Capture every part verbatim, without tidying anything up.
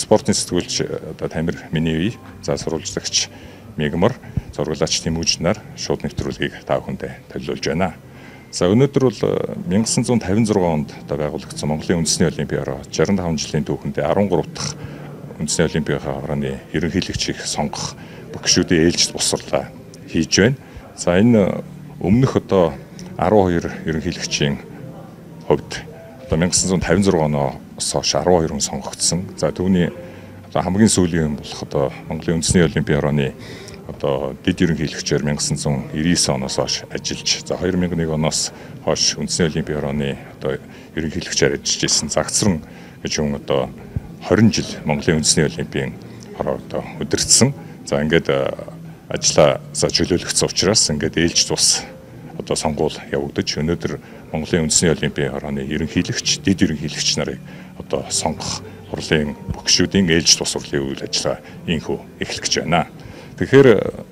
спортын сэтгүүлч одоо Тамир Минивий, за сурвалжлагч Мегмар, зурглаач Тэмүүж нар шууд нэвтрүүлгийг та бүхэндээ төлөвлөж байна. За өнөөдөр бол 천구 백오십육 онд одоо байгуулагдсан Монголын үндэсний олимпиараа шестьдесят пять жилийн түүхэндээ арван гурав дахь үндэсний олимпийн харааны ерөнхийлөгчийг сонгох бүгшүүдийн ээлжид босрлаа хийж байна. За энэ өмнөх одоо арван хоёр ерөнхийлөгчийн хувьд одоо 천구 백오십육 оноос хойш арван хоёр хүн сонгогдсон. За түүний одоо хамгийн сүүлийн болох одоо Монголын үндэсний олимпийн харааны одоо дэд ерөнхийлөгчээр 천구 девяносто оноос хойш ажиллаж, за две тысячи один оноос хойш үндэсний олимпийн харааны одоо ерөнхийлөгчээр ажиллаж ирсэн Загсран гэж хүн одоо двадцать жил Монголын үндэсний олимпийн хороо одоо удирдсан. За ингээд ажилласаа чөлөөлөгдсөн учраас ингээд ээлж тус одоо сонгуул явагдаж өнөөдөр Монголын үндэсний олимпийн хорооны ерөнхийлөгч, дэд ерөнхийлөгч нарыг одоо сонгох хурлын бүгшүүдийн ээлж тус хурлын үйл ажиллагаа инхүү эхлэх гэж байна. Тэгэхээр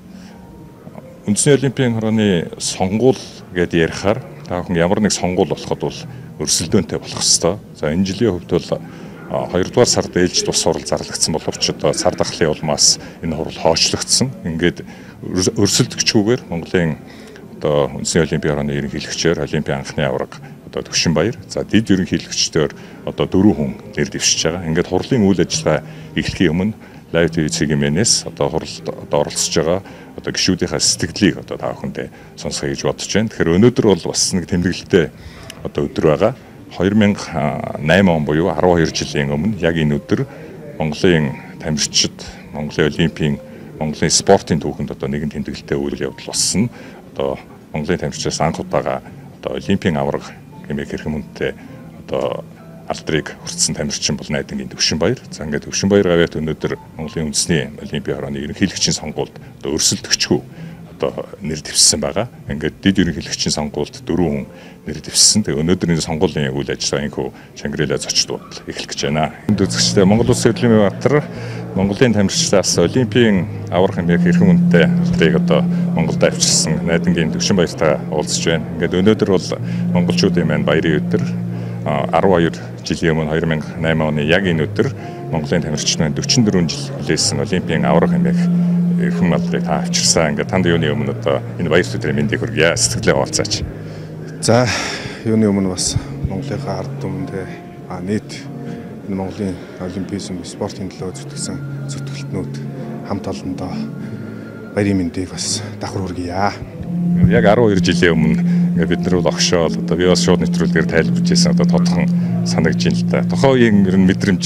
үндэсний олимпийн хорооны сонгуул гэдээ ярихаар та бүхэн ямар нэг сонгуул болоход бол өрсөлдөөнтэй болох ёстой. За энэ жилийн хувьд бол хоёрдугаар сард ээлж тус хурал зарлагдсан боловч одоо сар дахлын улмаас энэ хурал хоочлогдсон. Ингээд өрсөлдөгчгүйгээр Монголын одоо үндэсний олимпийн хорооны ерөнхийлөгчээр олимпийн анхны аварга одоо Төвшинбаяр, за дэд ерөнхийлөгчдөр одоо дөрвөн хүн нэр дэвшиж байгаа. Ингээд хурлын үйл ажиллагаа эхлэхийн өмнө Live ти ви цэгийн-ээс одоо хуралд одоо оролцож байгаа одоо гишүүдийнхээ сэтгэлийг одоо та бүхэндээ сонсгоё гэж бодож байна. Тэгэхээр өнөөдөр бол бас нэг тэмдэглэлтэй одоо өдөр байгаа. две тысячи восемь он буюу арван хоёр жилийн өмнө яг энэ өдөр Монголын тамирчид, Монголын олимпийн, Монголын спортын түүхэнд одоо нэгэн тэмдэглэлтэй үйл явдал болсон. Одоо Монголын тамирчидаас анх удаага одоо олимпийн аварга хэмээх хэрхэн мөнтэй одоо алдрыг хүртсэн тамирчин бол найдангийн Төвшинбаяр. За ингээд Төвшинбаяр гавьяат өнөөдөр Монголын үндэсний олимпийн хорооны ерөнхийлөгчийн сонгуульд одоо өрсөлдөгчгүй одоо нэр дэвссэн байгаа. Ингээд дэд ерөнхийлөгчийн сонгуульд дөрвөн хүн нэр дэвссэн. Тэгээ өнөөдөр энэ сонгуулийн үйл ажиллагаа инхүү Шангрила зочд бодол эхлэх гэж байна. Энд үзэгчдээ Монгол Улсын хөдөлмөрийн баатар Монголын тамирчдаас олимпийн аварга хэмээх хэрхэн мөнтэй алдрыг одоо Монголд авчирсан найдангийн Төвшинбаяртай уулзж байна. Ингээд өнөөдөр бол монголчуудын маань баярын өдөр. арван хоёр жилийн өмнө две тысячи восемь оны яг энэ өдөр Монголын тамирчид маань дөрвөн жил хүлээсэн олимпийн аварга хэмээх эрхэм алдрыг та авчирсан. Ингээд танд юуны өмнө одоо энэ баяр өдрийн мэндийг хүргье. Сэтгэлээ хуваалцаач. За юуны өмнө бас Монголынхаа ард түмэндээ а нийт энэ Монголын олимпизм спортын төлөө зүтгэсэн зүтгэлтнүүд хамт олондоо баярын мэндийг бас давхар хүргье. Яг арван хоёр жилийн өмнө ингээд бид нар бол огшоол одоо би бас шууд нэвтрүүлгээр тайлбарж ирсэн одоо тодхон санагдж байна л да. Тухайн үеийн ер нь мэдрэмж.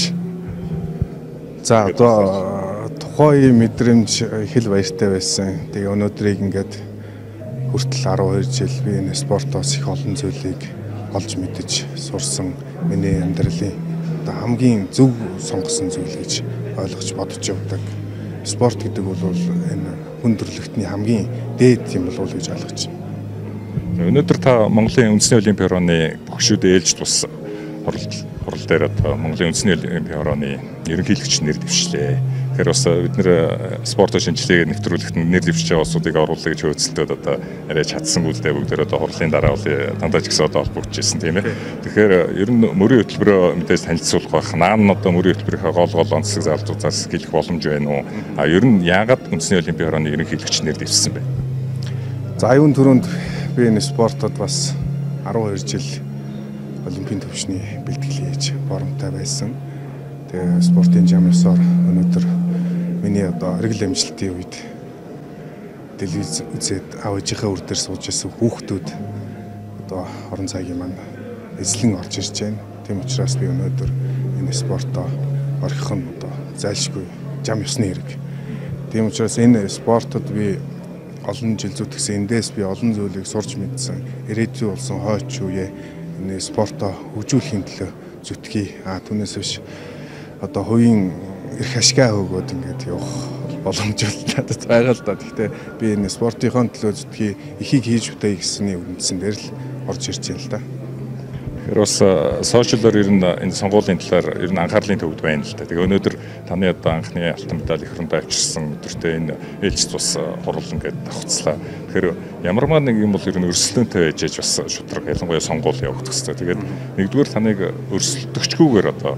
За одоо тухайн үеийн мэдрэмж их л баяртай байсан. Тэгээ өнөөдрийг ингээд хүртэл арван хоёр жил би энэ спортоос их олон зүйлийг олж мэдэж сурсан. Миний амьдралын одоо хамгийн зөв сонгосон зүйл гэж ойлгож бодож явдаг. Спорт гэдэг бол энэ хүн төрөлхтний хамгийн дээд юм болов уу гэж ойлгож байна. Өнөөдөр та Монголын үндэсний олимпийн хорооны бүгшүүдийн ээлж тус хурал хурал дээр одоо Монголын үндэсний олимпийн хорооны ерөнхийлөгч нэр дэвшлээ. Тэгэхээр бас бид нэр спортын шинжилгээг нэвтрүүлэхэд нэр дэвшиж байгаа улсуудыг оруулах гэж хөөцөлтөд одоо арай чадсангүй л дээ бүгдээр одоо хурлын дараа бол дандаа ч гэсэн одоо холбогдчихсэн тийм ээ. Тэгэхээр ер нь мөрийн хөтөлбөрөө мэдээж танилцуулах байх. Наан нь одоо мөрийн хөтөлбөрийнхээ гол гол онцлог залтуудаас гэлэх боломж байна уу? А ер нь яагаад үндэсний олимпийн хорооны ерөнхийлөгч нэр дэвшсэн бэ? За юун түрүүнд би энэ спортод бас арван хоёр жил олимпийн төвшний бэлтгэл хийж боромтой байсан. Тэгээ спортын зам ёсоор өнөөдөр миний одоо эргэл амжилтын үед телевиз үзээд аав ээжийнхээ үр дээр сууж ирсэн хүүхдүүд одоо орон цагийн маань эзлэн орж ирж байна. Тийм учраас би өнөөдөр энэ спортоо орхих нь одоо зайлшгүй зам ёсны хэрэг. Тийм учраас энэ спортод би олон жил зүтгэсэн, эндээс би олон зүйлийг сурч мэдсэн. Ирээдүйн болсон хойч үеэ энэ спортоо хөгжүүлэхийн төлөө зүтгэе. А түүнээс биш одоо хувийн эрх ашгаа өгөөд ингээд явах боломж надад байгаа л да. Гэхдээ би энэ спортынхоо төлөө зүтгэе, ихийг хийж бүтээе гэсний үндсэн дээр л орж ирж байна л да. Тэгэхээр бас сошиалор ер нь энэ сонгуулийн талаар ер нь анхаарлын төвд байна л да. Тэгээ өнөөдөр таны одоо анхны алтан медаль их хөрөнд авчирсан өдөртөө энэ ээлж тус хурал ингээд давхцлаа. Тэгэхээр ямарваа нэг юм бол ер нь өрсөлдөөнтэй байж бас шудраг ялангуяа сонгуул явагдах хэрэгтэй. Тэгээд нэгдүгээр таныг өрсөлдөгчгүйгээр одоо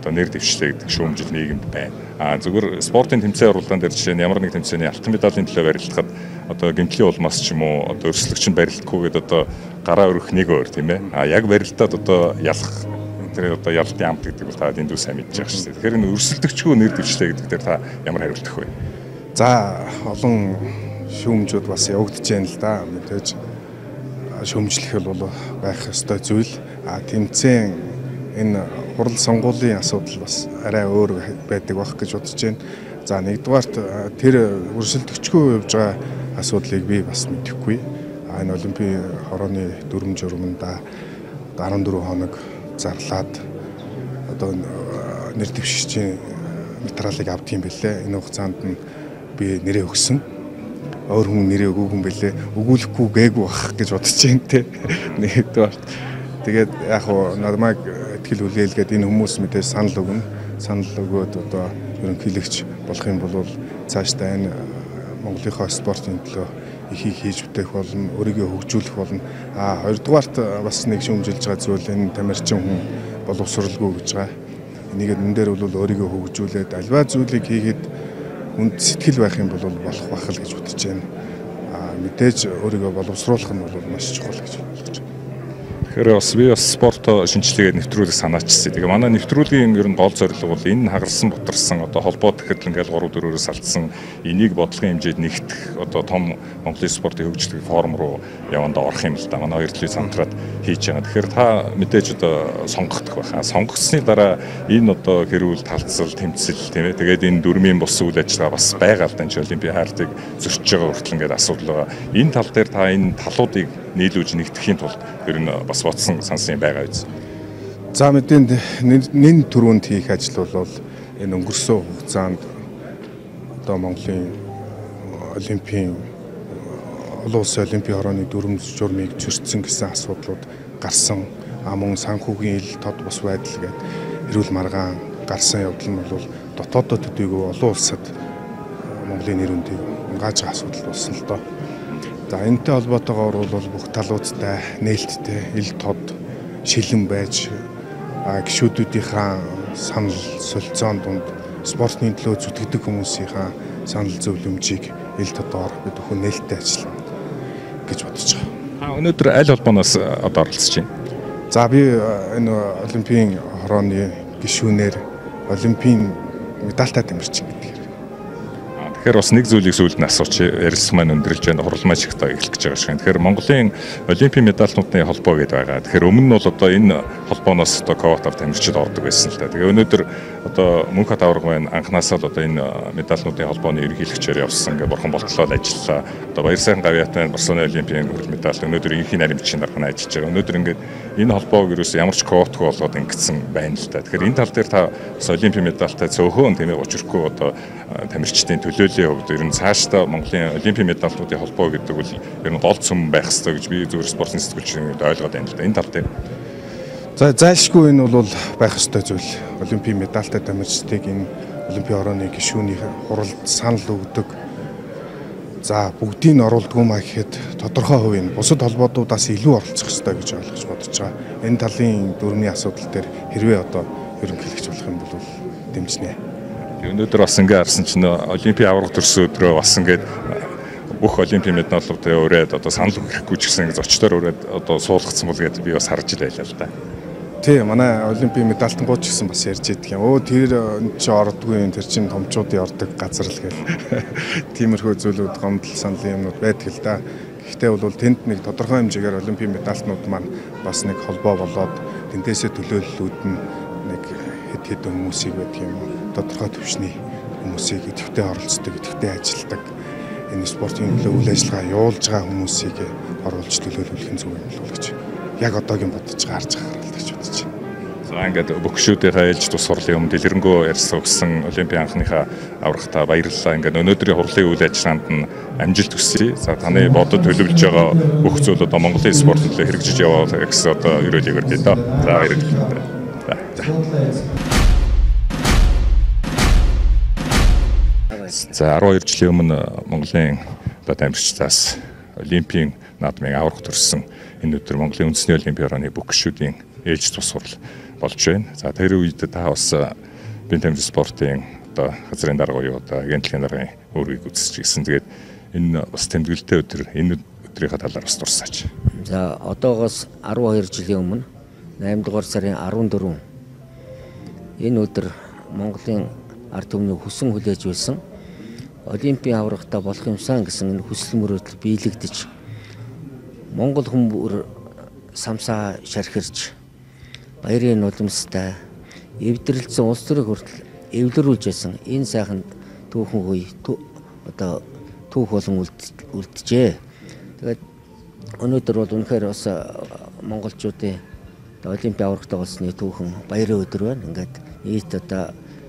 одоо нэр дэвшлээ гэдэг шүүмжил нийгэмд байна. А зөвхөн спортын тэмцээн уралдаан дээр жишээ нь ямар нэг тэмцээний алтан медалийн төлөө барилдахад одоо гэмтлийн улмаас ч юм уу одоо өрсөлдөгч нь барилдахгүйгээд одоо гараа өрөх нэг өөр тийм ээ. А яг барилдаад одоо ялах тэр одоо ялтын амт гэдэг бол та энд дүү сайн мэдж байгаа шүү дээ. Тэгэхээр энэ өрсөлдөгчгүй нэр дэвшлээ гэдэг дээр та ямар хариулт өгөх вэ? За олон шүүмжүүд бас явагдаж байна л да. Мэдээж шүүмжлэх бол байх ёстой зүйл. А тэмцээн энэ хурал сонгуулийн асуудал бас арай өөр байдаг байх гэж бодож байна. За нэгдүгээрт тэр өрсөлдөгчгүй явж байгаа асуудлыг би бас мэдэхгүй. А энэ Олимпийн хорооны дүрм журманда арван дөрвөн хоног зарлаад одоо нэр дэвшигчийн материалыг авдгийм бэлээ. Энэ хугацаанд нь би нэрээ өгсөн. Өөр хүн нэрээ өгөөгүй юм бэлээ. Өгүүлэхгүй гээгүй бах гэж бодож байна те. Нэгдүгээр. Тэгээд яг хуу намайг ихтгэл үлээлгээд энэ хүмүүс мэдээж санал өгнө. Санал өгөөд одоо ерөнхийлөгч болох юм бол цаашдаа энэ Монголынхаа спортын төлөө ихийг хийж бүтээх болно, өөрийгөө хөгжүүлэх болно. А хоёрдугаарт бас нэг шүүмжилж байгаа зүйл энэ тамирчин хүн боловсралгүй гэж байгаа. Энийг энэ дээр бол өөрийгөө хөгжүүлээд альва зүйлийг хийгээд хүнд сэтгэл байх юм бол болох байх л гэж бодож байна. А мэдээж өөрийгөө боловсруулах нь бол маш чухал гэж бодож байна. Тэгэхээр бас би бас спорт шинжилгээгээ нэвтрүүлэх санаачсан. Тэгээ манай нэвтрүүлгийн ер нь гол зорилго бол энэ хагарсан бутарсан одоо холбоо тэгэхэд ингээл гурав дөрвөөс алдсан энийг бодлогын хэмжээд нэгтгэх одоо том Монголын спортын хөгжлөг форум руу явандаа орох юм л да. Манай хоёр төлөв хамтраад хийж байгаа. Тэгэхээр та мэдээж одоо сонгогдох байхаа. Сонгогдсны дараа энэ одоо хэрүүл талцал тэмцэл тийм ээ. Тэгээд энэ дөрмийн бус үйл ажиллагаа бас байгаа л да. Энэ Олимпийн хаалтыг зөрчиж байгаа хүртэл ингээд асуудал байгаа. Энэ тал дээр та энэ талуудыг нийлүүлж нэгтгэхийн тулд ер нь бас бодсон сансан байгаа биз. За мэдээнд нэн төрөнд хийх ажил бол энэ өнгөрсөн хугацаанд одоо Монголын Олимпийн олон улсын Олимпийн хорооны дүрм журмыг зөрчсөн гэсэн асуудлууд гарсан. А мөн санхүүгийн ил тод бус байдал гээд эрүүл маргаан гарсан явдал нь бол дотооддоо төдийгүй олон улсад Монголын нэр хүндийг унгааж байгаа асуудал болсон л доо. За энэтэй холбоотойгоор бол бүх талуудтай нээлттэй ил тод шилэн байж гишүүдүүдийнхаа санал солилцоон донд спортын төлөө зүтгэдэг хүмүүсийнхаа санал зөвлөмжийг ил тодоор бид бүхэн нээлттэй ажиллана гэж бодож байгаа. А өнөөдөр аль холбооноос одоо оролцож байна? За би энэ Олимпийн хорооны гишүүнээр Олимпийн медальтай тамирчин гэдэг. Тэгэхээр бас нэг зүйлийг сүүлд нь асууч ярилцсан маань өндөрлж байна. Хурал маш их тоо эхлэх гэж байгаа шиг. Тэгэхээр Монголын Олимпийн медальтнуудын холбоо гэдэг байгаа. Тэгэхээр өмнө нь бол одоо энэ холбооноос одоо ковотав тамирчид ордог байсан л да. Тэгээ өнөөдөр одоо Мөнхбат аварга байна. Анхнаасаа л одоо энэ медальтнуудын холбооны ерөнхийлөгчөөр явсан. Ингээ бурхан болтлоо ажиллаа. Одоо Баяр сайхан Гавьяат байна. Барселоны Олимпийн хөрөл медаль өнөөдөр инхийн наримчийн дарга ажиллаж байгаа. Өнөөдөр ингээд энэ холбоог ерөөсөө ямар ч ковотгүй болоод ингэсэн байна л да. Тэгэхээр энэ тал дээр та бас Олимпийн медальтай цөөхөн тийм ээ учирхгүй одоо тамирчдын төлөөллийн хувьд ер нь цаашдаа Монголын Олимпийн медальтуудын холбоо гэдэг бол ер нь гол цөм байх ёстой гэж би зөвхөн спортын сэтгүүлчид ойлгоод байна л да. Энэ тал дээр. За зайлшгүй энэ бол байх ёстой зүйл. Олимпийн медальтай тамирчдыг энэ Олимпийн хорооны гишүүний хуралд санал өгдөг. За бүгдийг нь оруулдгүй маа гэхэд тодорхой хувийн бусад холбоодуудаас илүү оролцох ёстой гэж ойлгож бодож байгаа. Энэ талын дөрмийн асуудал дээр хэрвээ одоо ерөнхийлөгч болох юм бол дэмжнэ. Өнөөдөр бас ингээ харсан чинь Олимпийн аварга төрсөн өдрөө бас ингээд бүх Олимпийн медалуудыг өрөөд одоо санал өгөхгүй ч гэсэн зочдоор өрөөд одоо суулгацсан бол гэдээ би бас харж байлаа л да. Тий, манай Олимпийн медальтангууд ч гэсэн бас ярьж идэх юм. Оо тэр чи ордгүй тэр чин томчуудын ордог газар л гэл. Тиймэрхүү зүйлүүд гомдол саналын юмнууд байдаг л да. Гэхдээ бол тэнд нэг тодорхой хэмжээгээр Олимпийн медальтнууд маань бас нэг холбоо болоод тэндээсээ төлөөллүүд нь нэг хэд хэдэн хүмүүсийг байдаг юм. Тодорхой төвшний хүмүүсийг идэвхтэй оролцдог, идэвхтэй ажилдаг, энэ спортын төлөө үйл ажиллагаа явуулж байгаа хүмүүсийг оруулж төлөөлөх нь зөв юм болов уу гэж яг одоогийн бодож байгаа харж байгаа л гэж бодож байна. За ингээд бөхшүүдийнхээ ээлж тус хурлын өмнө дэлгэрэнгүй ярьсан өгсөн Олимпийн анхныхаа аврагтаа баярлалаа. Ингээд өнөөдрийн хурлын үйл ажиллагаанд нь амжилт хүсье. За таны бодод төлөвлөж байгаа бүх зүйл одоо Монголын спортын төлөө хэрэгжиж яваа гэсэн одоо ерөөлийг өргөе доо. За баярлалаа. За арван хоёр жилийн өмнө Монголын одоо тамирчдаас Олимпийн наадмын аврах төрсөн энэ өдөр Монголын үндэсний Олимпийн хорооны бүх гишүүдийн ээлж тус хурал болж байна. За тэр үед та бас бие тамирын спортын одоо газрын дарга буюу одоо агентлагийн даргын үүргийг үзэж гисэн. Тэгээд энэ бас тэмдэглэлтэй өдөр энэ өдрийнхөө талаар бас дурсаач. За одоогоос арван хоёр жилийн өмнө найман дугаар сарын арван дөрөв энэ өдөр Монголын ард түмний хүсэн хүлээж байсан Олимпийн аврагтай болох юмсан гэсэн энэ хүсэл мөрөөдөл биелэгдэж Монгол хүмүүс самсаа шархирч баярын нулимстай эвдрэлцэн улс төрийн хүртэл эвлэрүүлж байсан энэ сайхан түүхэн үе одоо түүх болон үлджээ. Тэгээд өнөөдөр бол үнэхээр бас монголчуудын Олимпийн аврагтай болсны түүхэн баярын өдөр байна. Ингээд нийт одоо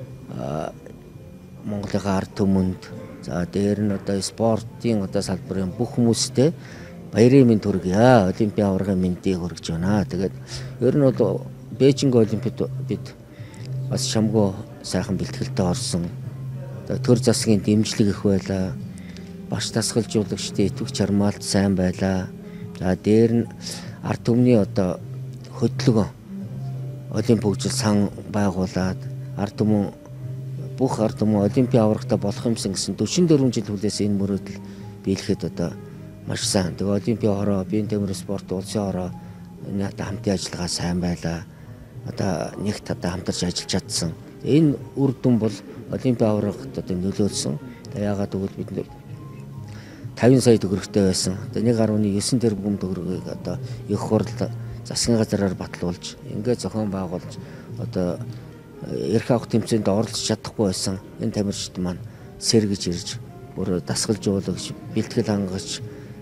Монголын ард түмэнд за дээр нь одоо спортын одоо салбарын бүх хүмүүстээ баярын мэнд хүргье. Олимпийн аврагын мэндийг хүргэж байна. Тэгээд ер нь бол Бээжинг Олимпиад бид бас шамгүй сайхан бэлтгэлтэй орсон. Төр засгийн дэмжлэг их байлаа. Багш дасгалжуулагчдын итгэвч чармаалт сайн байлаа. За дээр нь ард түмний одоо хөтлөгөө Олимп хөгжил сан байгуулад ард түмэн бүх ард түмэн Олимпийн аврагтай болох юмсан гэсэн дөрвөн жил хүлээс энэ мөрөөдөл биелэхэд одоо маш сайн. Тэгээ Олимпийн хороо, биеийн тамирын спорт, улсын хороо энэ хамтын ажиллагаа сайн байлаа. Одоо нэгт одоо хамтарч ажиллаж чадсан. Энэ үр дүн бол Олимпийн аврагт одоо нөлөөлсөн. Тэгээ яагаад гэвэл бид тавин сая төгрөгтэй байсан. Одоо нэг гаруй девять тэрбум төгрөгийг одоо их хурл засгийн газраар батлуулж, ингээд зохион байгуулж одоо эрх авах тэмцээнд оролцож чадахгүй байсан энэ тамирчид маань сэргэж ирж бүр дасгалжуулагч, бэлтгэл хангагч,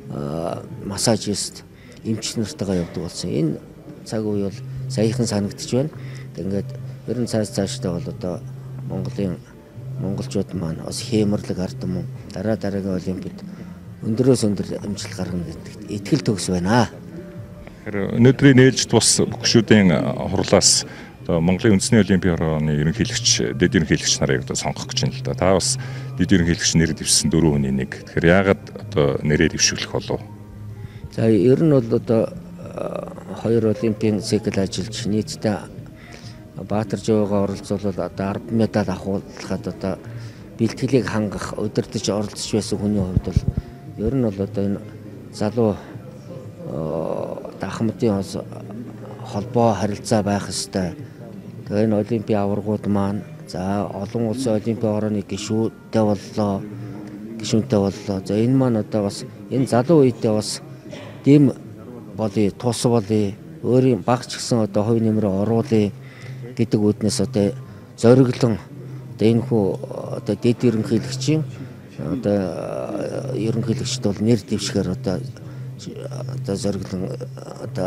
массажист, эмч нартайгаа явдаг болсон. Энэ цаг үе бол саяхан санагдчих байна. Ингээд ер нь цааш цаашдаа бол одоо Монголын монголчууд маань бас хэмэрлэг ард түмэн дараа дараагийн Олимпиад өндөрөөс өндөр амжилт гаргана гэдэгт итгэл төгс байна. Тэгэхээр өнөөдрийн нээлжид бас бүгшүүдийн хурлаас одоо Монголын үндэсний Олимпийн хорооны ерөнхийлөгч, дэд ерөнхийлөгч нарыг одоо сонгох гэж байна л да. Та бас дэд ерөнхийлөгч нэр дэвшсэн дөрвөн хүний нэг. Тэгэхээр яагаад одоо нэрээ дэвшүүлэх болов? За ер нь бол одоо хоёр Олимпийн цикл ажиллаж нийтдээ Баатар Жовгоо оролцуулаад одоо арван медаль авахулахад одоо бэлтгэлийг хангах, удирдах оролцож байсан хүний хувьд бол ер нь бол одоо энэ залуу Ахмадын холбоо харилцаа байх ёстой. Тэгээ энэ Олимпийн аваргууд маань за олон улсын Олимпийн хорооны гишүүдтэй боллоо. Гишүүнтэй боллоо. За энэ маань одоо бас энэ залуу үедээ бас дэм болъё, тус болъё, өөрийн багч гэсэн одоо хувь нэмрээ оруулъя гэдэг үднээс одоо зориглон одоо энэ хүү одоо дэд ерөнхийлөгчийн одоо ерөнхийлөгчд бол нэр дэвшгээр одоо одоо зориглон одоо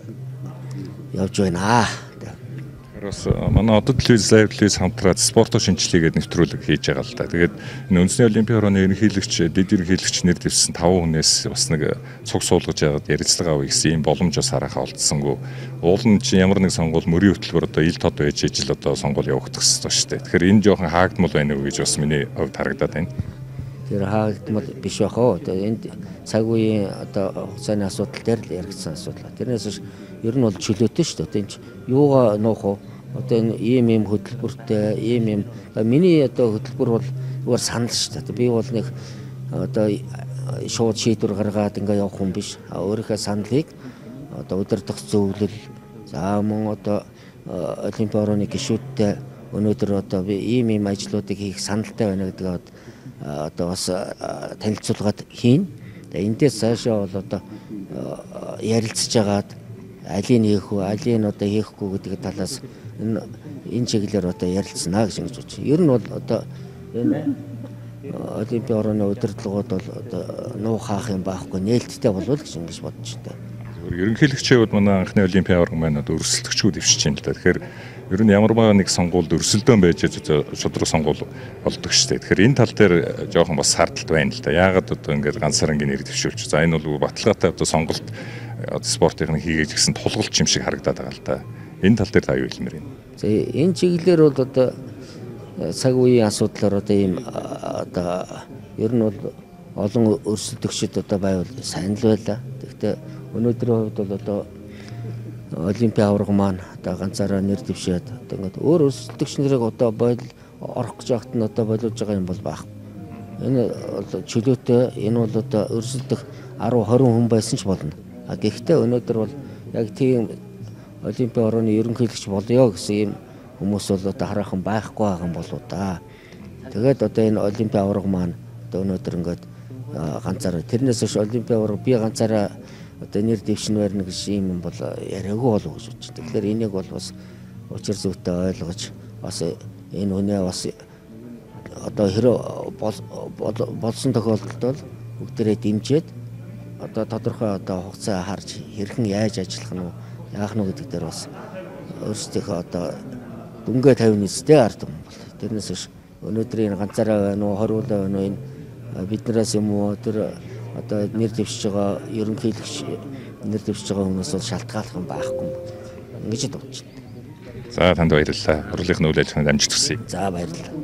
явж байна. Бас манай одод телевиз, лайв телевиз хамтраад спортоо шинжилгээгээд нэвтрүүлэг хийж байгаа л да. Тэгээд энэ үндэсний Олимпийн хорооны ерөнхийлөгч, дэд ерөнхийлөгч нэр дэвшсэн таван хүнээс бас нэг цуг суулгаж яагаад ярилцлага авъя гэсэн ийм боломж бас харахаа олдсонгүй. Уул нь чи ямар нэг сонгуул мөрийн хөтөлбөр одоо ил тод байж ижил одоо сонгуул явагдах хэрэгтэй шүү дээ. Тэгэхээр энэ жоохон хаагдмал байна уу гэж бас миний хувьд харагдаад байна. Тэр хаагдмал биш байх оо. Энд цаг үеийн одоо хугацааны асуудал дээр л яригдсан асуудал. Тэрнээс ер нь бол чөлөөтэй шүү дээ. Энд юугаа нуух вэ? Одоо энэ ийм ийм хөтөлбөртэй, ийм ийм миний одоо хөтөлбөр бол зүгээр санал шүү дээ. Би бол нэг одоо шууд шийдвэр гаргаад ингээ явах хүн биш. Өөрийнхөө саналыг одоо удирдах зөвлөл за мөн одоо Олимпийн хорооны гишүүдтэй өнөөдөр одоо би ийм ийм ажлуудыг хийх саналтай байна гэдэг одоо бас танилцуулгаад хийн. Тэгээ эндээс цаашаа бол одоо ярилцж агаад алийг хийх үү, алийг одоо хийхгүй гэдэг талаас энэ энэ чиглэлээр одоо ярилцсанаа гэж ингэж байна. Ер нь бол одоо энэ Олимпийн хорооны удирдлагууд бол одоо нуу хаах юм байхгүй нээлттэй болов гэж ингэж бодож байна. Ерөнхийлөгчөөд манай анхны Олимпийн аварга маань одоо өрсөлдөгчүүд дэвшиж байна л да. Тэгэхээр ер нь ямар нэг сонгуульд өрсөлдөөн байж шудраг сонгуул болдог шүү дээ. Тэгэхээр энэ тал дээр жоохон бас сардалт байна л да. Яагаад одоо ингээд ганцаар ингээд нэр дэвшүүлж. За энэ бол баталгаатай одоо сонголт спортын хийгээд гисэн тулгалч юм шиг харагдаад байгаа л да. Энэ тал дээр та юу хэлмээр байна? За энэ чиглэлээр бол одоо цаг үеийн асуудлаар одоо ийм одоо ер нь бол олон өрсөлдөгчд одоо байвал сайн л байлаа. Гэхдээ өнөөдрийн хувьд бол одоо Олимпийн аварга маань одоо ганцаараа нэр дэвшээд одоо ингээд өөр өрсөлдөгч нарыг одоо бойл орох гэж байхад нь одоо боловж байгаа юм бол байхгүй. Энэ чөлөөтэй энэ бол одоо өрсөлдөх арван хорин хүн байсан ч болно. А гэхдээ өнөөдөр бол яг тийм Олимпийн орооны ерөнхийлөгч болёо гэсэн юм хүмүүс бол одоо хараахан байхгүй байгаа юм болоо да. Тэгээд одоо энэ Олимпийн аварга маань одоо өнөөдөр ингээд ганцаараа тэрнээс хойш Олимпийн аварга би ганцаараа одоо нэр дэвшин барьна гэж юм бол яриаггүй болов гэж бодчих. Тэгэхээр энийг бол бас учир зүйтэй ойлгож бас энэ үнэ бас одоо хэрэв болсон тохиолдолд бол бүгдээрээ дэмжиж одоо тодорхой одоо хугацаа харж хэрхэн яаж ажиллах нь яах нь гэдэг дээр бас өөрсдийнхөө одоо дүнгээ тавина үстэй ард юм бол тэрнээс хойш өнөөдрийн ганцаараа байна уу хориулаа байна уу энэ биднээс юм уу тэр одоо нэр дэвшиж байгаа ерөнхийлөгч нэр дэвшиж байгаа хүмүүс бол шалтгааллах юм байхгүй ингэж бодож байна. За танд баярлалаа. Хурлынхны үйл ажиллагаанд амжилт хүсье. За баярлалаа.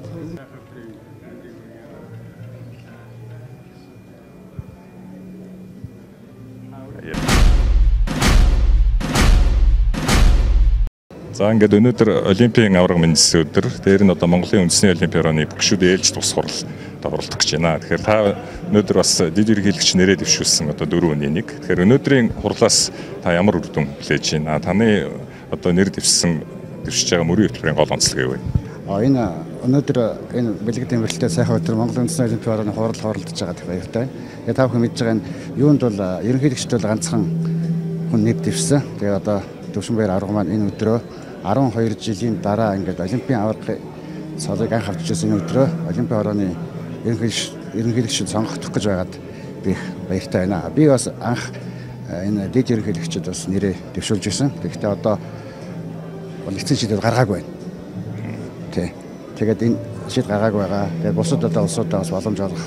За ингээд өнөөдөр Олимпийн аварга мэндэлсэн өдөр. Дээр нь одоо Монголын үндэсний Олимпийн орооны бүгшүүд ээлж тус хурал оролцох гэж байна. Тэгэхээр та өнөөдөр бас дид ерөнхийлөгч нэрээ дэвшүүлсэн одоо дөрвөн үний нэг. Тэгэхээр өнөөдрийн хурлаас та ямар үр дүн хүлээж байна? Таны одоо нэр дэвшсэн дэвшиж байгаа мөрийн хөтөлбөрийн гол онцлог юу вэ? А энэ өнөөдөр энэ бэлгэдийн бэлтгэлтэй сайхан өдөр Монголын үндэсний Олимпийн орооны хурал оролцож байгаа гэх баяртай. Тэгээ та бүхэн мэдж байгаа нь юунд бол ерөнхийлөгчд бол ганцхан хүн нэр дэвшсэн. Тэгээ одоо Төвшинбаяр аварга маань энэ өдрөө арван хоёр жилийн дараа ингээд Олимпийн аваргын цолыг анх авч ирсэн энэ өдрөө Олимпийн орооны ерөнхийлөгчд сонгогдох гэж байгаад би баяртай байна. Би бас анх энэ дэд ерөнхийлөгчд бас нэрээ дэвшүүлж ирсэн. Гэхдээ одоо бол эцсийн шийдвэр гаргаагүй байна. Тий. Тэгээд энэ шийд гаргаагүй байгаа. Тэгээд бусад одоо улсуудаа бас боломж олгох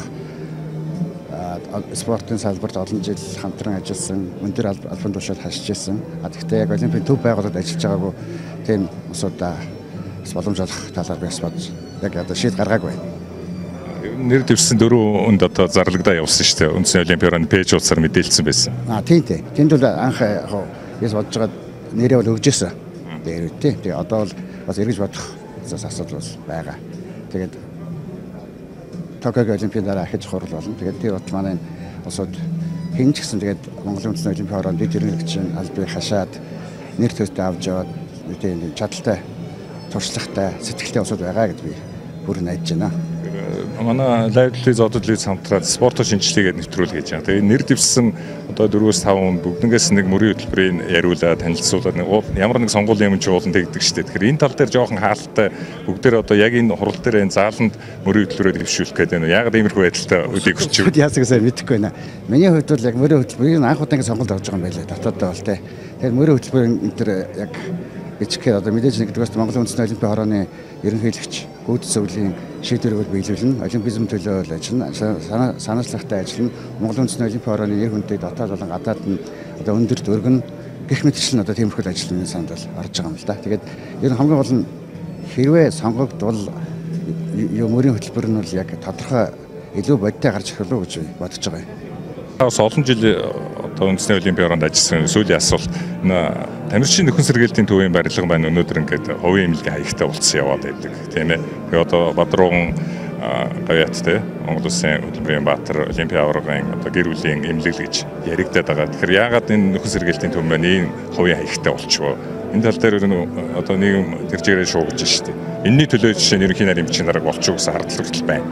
спортын салбарт олон жил хамтран ажилласан, өндөр албан тушаал хашиж ирсэн. А гэхдээ яг Олимпийн төв байгууллагад ажиллаж байгаагүй тийм улсуудаа бас боломж олох талаар би бас бодож яг одоо шийд гаргаагүй байна. Нэр дэвшсэн дөрвөн өнд одоо зарлагдаа явуулсан шүү дээ. Үндэсний Олимпийн орооны пэйж утсаар мэдээлсэн байсан. Аа тийм тийм. Тэнд бол анх яг ես бодож байгаа нэрээ бол өгж ирсэн. Дээр үү тий. Тэгээ одоо бол бас эргэж бодох асуудал бас байгаа. Тэгээд Токиогийн Олимпийн дараа ахиж хурал болно. Тэгээд тэр бот манай улсууд хэн ч гэсэн тэгээд Монголын үндэсний Олимпийн ороонд дэд ерөнхийлөгчийн албыг хашаад нэр төстэй авч яваад тийм чадaltaй, туршлагатай, сэтгэлтэй улсууд байгаа гэж би бүр найдаж байна. Манай лайвлиз ододлиз хамтраад спортын шинжилгээгээ нэвтрүүл гэж байна. Тэгээ нэр дэвшсэн одоо дөрвөөс таван бүгднгээс нэг мөрийн хөтөлбөрийн яриулаад танилцуулаад ямар нэг сонгуулийн юм ч уулан тэгдэг шүү дээ. Тэгэхээр энэ тал дээр жоохон хаалттай бүгдээр одоо яг энэ хурал дээр энэ зааланд мөрийн хөтөлбөрөөр дэвшүүлэх гэдэг нь яг иймэрхүү байдалтай үдийг өгч байна. Яасаг сайн мэдэхгүй байна. Миний хувьд бол яг мөрийн хөтөлбөрийн анх удаангийн сонголт орж байгаа юм байлаа. Дотооддоо бол тэ. Тэгэхээр мөрийн хөтөлбөрийн энэ төр яг бичгээр одоо мэдээж нэгдүгээрт Монголын үндэсний Олимпийн орооны ерөнхийлөгч гүйцэтгэх зөвлөлийн шийдвэрүүд биелүүлнэ. Олимпизм төлөө ажиллана, санаачлагтай ажиллана. Монголын үндэсний Олимпийн орооны нэр хүнтэй дотоод болон гадаад нь одоо өндөр дөргөн гэх мэтчлэн одоо тиймэрхүү ажилланы санд бол орж байгаа юм л да. Тэгээд ер нь хамгийн гол нь хэрвээ сонгогдвол мөрийн хөтөлбөр нь бол яг тодорхой илүү бодиттой гарч ирэх үү гэж бодож байгаа юм. Бас олон жил одоо үндэсний Олимпийн ороонд ажилласан сүүлийн асуулт тамирчин нөхөн сэргээлтийн төвийн барилга маань өнөөдөр ингээд хувийн эмнэлгийн хаягтай болцсон яваад байдаг тийм ээ. Тэгээ одоо Бадрууган гавьяат те Монгол Улсын хөтөлбөрийн баатар Олимпийн аваргын одоо гэр бүлийн эмнэлэг гэж яригдаад байгаа. Тэгэхээр яагаад энэ нөхөн сэргээлтийн төв маань ийм хувийн хаягтай болчихвоо? Энэ тал дээр одоо нийгэм тэр чигээрээ шуугаж шүү дээ. Энэний төлөө жишээ нь ерөнхий нарийн бичгийн дарга болчих гэсэн хардлагч хүртэл байна.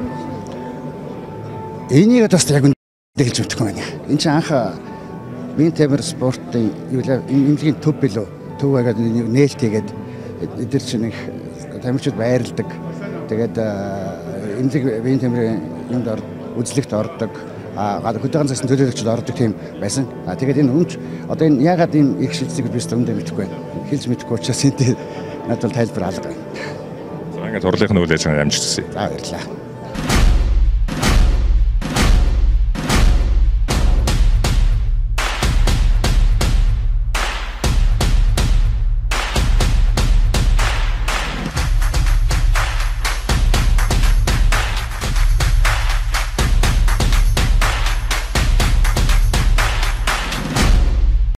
Энийг бас яг дэглэж өгдөг юм байна. Энд чинь анх Вин Тамир спортын эмнэлгийн төв билүү төв агаад нээлт хийгээд эдгээр чинь их тамирчид байрладаг. Тэгээд эмнэлэг Вин Тамирын юмд үзлэгт ордог. А хөдөөгийн засгийн төлөөлөгчд ордог тийм байсан. А тэгээд энэ өмч одоо энэ ягаад ийм их шилжсэг биш өндөө мэдэхгүй байна. Хэлж мэдэхгүй учраас энэ надад тайлбар алга байна. За ингээд хурлынхны үйл ажиллагаанд амжилт хүсье. За баярлалаа.